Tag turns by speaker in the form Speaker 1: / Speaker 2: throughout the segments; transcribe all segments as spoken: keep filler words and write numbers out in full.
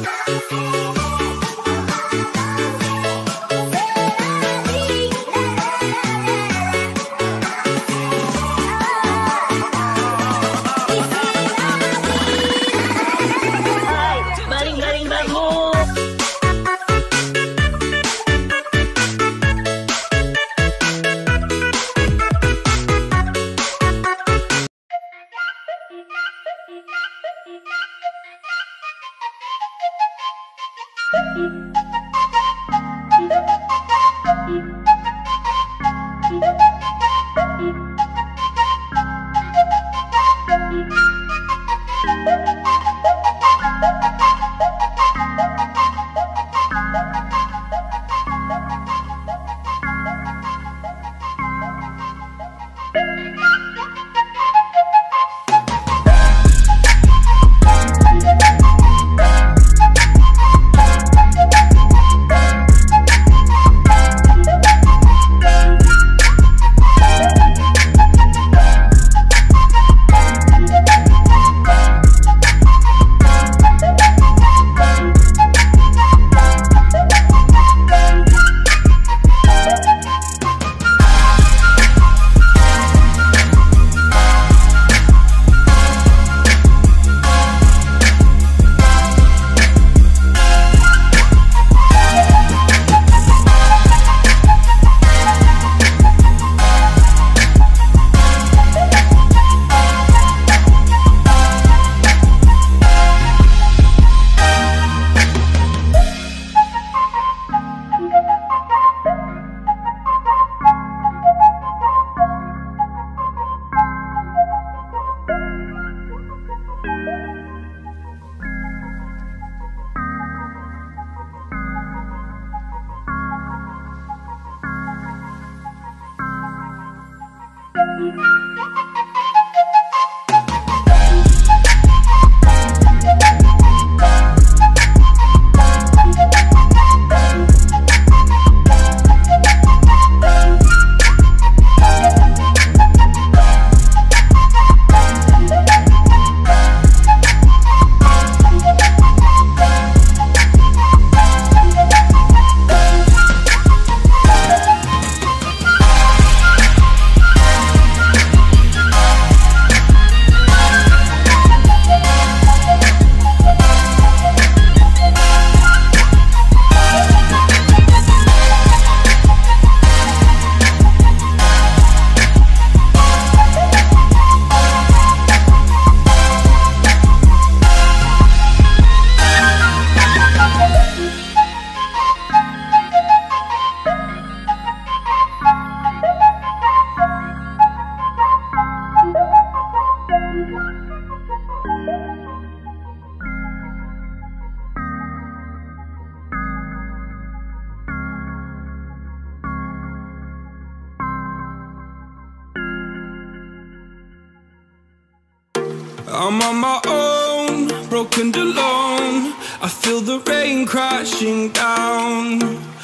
Speaker 1: I'm on my own, broken and alone. I feel the rain crashing down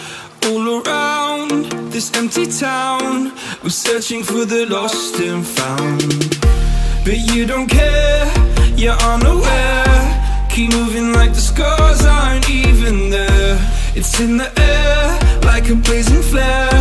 Speaker 1: all around this empty town. I'm searching for the lost and found, but you don't care, you're unaware. Keep moving like the scars aren't even there. It's in the air like a blazing flare.